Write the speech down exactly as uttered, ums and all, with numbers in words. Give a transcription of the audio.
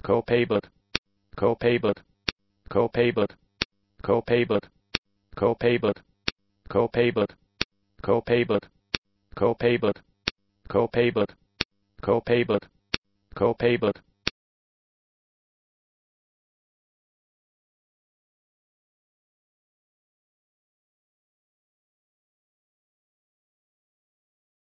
copaibic, copaibic, copaibic, copaibic, copaibic, copaibic, copaibic, copaibic, copaibic, copaibic, copaibic,